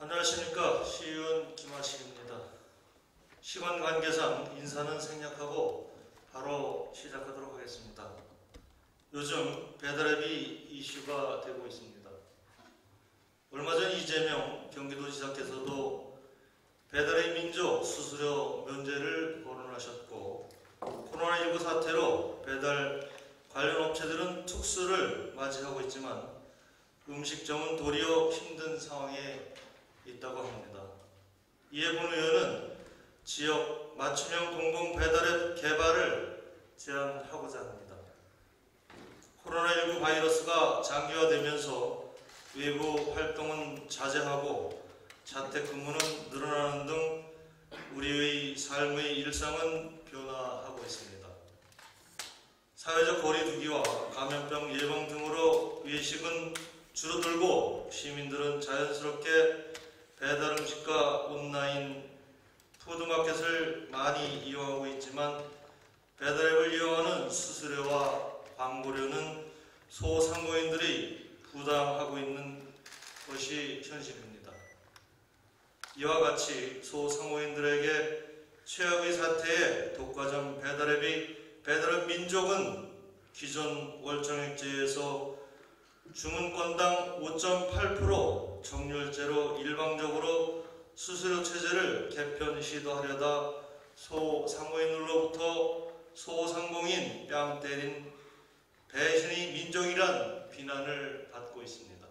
안녕하십니까. 시의원 김하식입니다. 시간 관계상 인사는 생략하고 바로 시작하도록 하겠습니다. 요즘 배달앱이 이슈가 되고 있습니다. 얼마 전 이재명 경기도지사께서도 배달앱 민족 수수료 면제를 거론하셨고, 코로나19 사태로 배달 관련 업체들은 특수를 맞이하고 있지만 음식점은 도리어 힘든 상황에 있다고 합니다. 이에 본 의원은 지역 맞춤형 공공 배달앱 개발을 제안하고자 합니다. 코로나19 바이러스가 장기화되면서 외부 활동은 자제하고 자택근무는 늘어나는 등 우리의 삶의 일상은 변화하고 있습니다. 사회적 거리두기와 감염병 예방 등으로 외식은 줄어들고 시민들은 자연스럽게 배달 음식과 온라인 푸드마켓을 많이 이용하고 있지만 배달앱을 이용하는 수수료와 광고료는 소상공인들이 부담하고 있는 것이 현실입니다. 이와 같이 소상공인들에게 최악의 사태에 독과점 배달앱 민족은 기존 월정액제에서 주문건당 5.8% 정률제로 일방적으로 수수료 체제를 개편 시도하려다 소상공인들로부터 소상공인 뺨 때린 배신의 민족이란 비난을 받고 있습니다.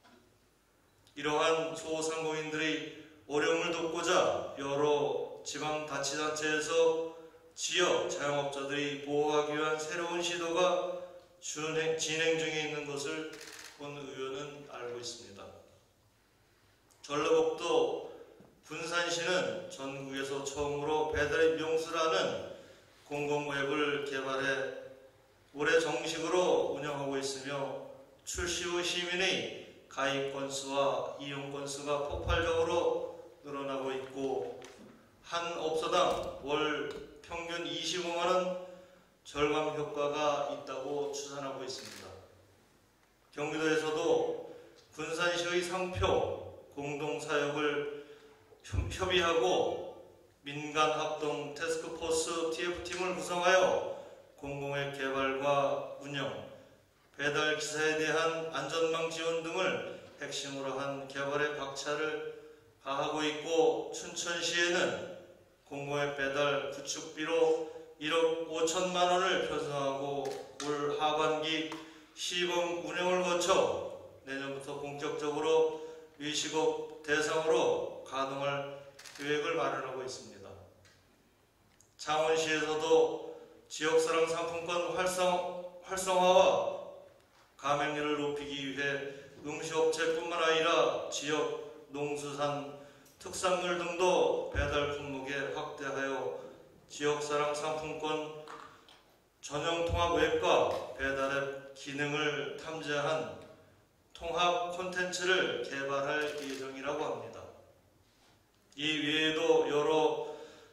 이러한 소상공인들의 어려움을 돕고자 여러 지방자치단체에서 지역 자영업자들이 보호하기 위한 새로운 시도가 진행 중에 있는 것을 본 의원은 알고 있습니다. 전라북도 군산시는 전국에서 처음으로 배달앱 명수라는 공공웹을 개발해 올해 정식으로 운영하고 있으며 출시 후 시민의 가입 건수와 이용 건수가 폭발적으로 늘어나고 있고 한 업소당 월 평균 25만 원 절감 효과가 있다고 추산하고 있습니다. 경기도에서도 군산시의 상표 공동사역을 협의하고 민간합동 태스크포스 TF팀을 구성하여 공공앱 개발과 운영, 배달기사에 대한 안전망 지원 등을 핵심으로 한 개발에 박차를 가하고 있고, 춘천시에는 공공앱 배달 구축비로 1억 5천만 원을 편성하고 올 하반기 시범 운영을 거쳐 내년부터 본격적으로 외식업 대상으로 가동할 계획을 마련하고 있습니다. 창원시에서도 지역사랑 상품권 활성화와 가맹률을 높이기 위해 음식업체뿐만 아니라 지역 농수산 특산물 등도 배달 품목에 확대하여 지역사랑 상품권 전용 통합 웹과 배달앱 기능을 탐지한 통합 콘텐츠를 개발할 예정이라고 합니다. 이 외에도 여러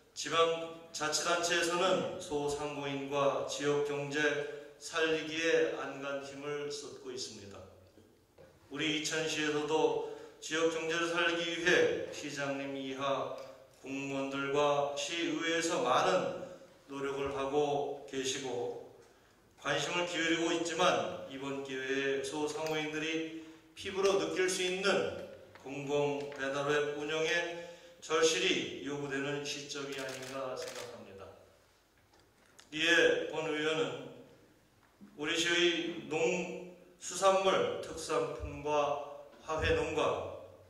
지방자치단체에서는 소상공인과 지역경제 살리기에 안간 힘을 쏟고 있습니다. 우리 이천시에서도 지역경제를 살리기 위해 시장님 이하 공무원들과 시의회에서 많은 노력을 하고 계시고 관심을 기울이고 있지만 이번 기회에 소상공인들이 피부로 느낄 수 있는 공공 배달앱 운영에 절실히 요구되는 시점이 아닌가 생각합니다. 이에 본 의원은 우리 시의 농수산물 특산품과 화훼농가,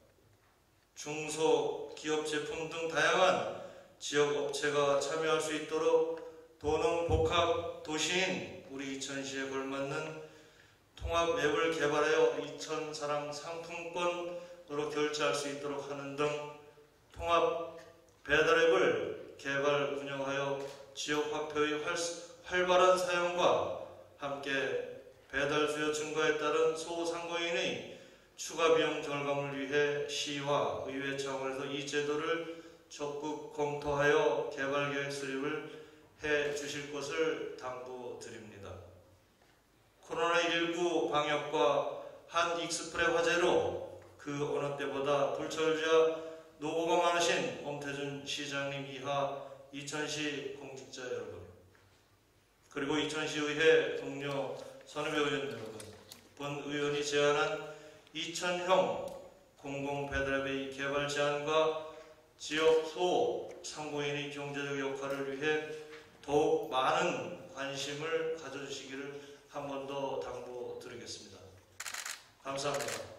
중소기업 제품 등 다양한 지역업체가 참여할 수 있도록 도농복합 도시인 우리 이천시에 걸맞는 통합 앱을 개발하여 이천사랑 상품권으로 결제할 수 있도록 하는 등 통합 배달앱을 개발 운영하여 지역화폐의 활발한 사용과 함께 배달 수요 증가에 따른 소상공인의 추가 비용 절감을 위해 시와 의회 차원에서 이 제도를 적극 검토하여 개발 계획 수립을 해 주실 것을 당부드립니다. 코로나19 방역과 한 익스프레 화재로 그 어느 때보다 불철주야 노고가 많으신 엄태준 시장님 이하 이천시 공직자 여러분, 그리고 이천시의회 동료 선후배 의원 여러분, 본 의원이 제안한 이천형 공공배달웨이 개발 제안과 지역 소 상고인의 경제적 역할을 위해 더욱 많은 관심을 가져주시기를 한 번 더 당부드리겠습니다. 감사합니다.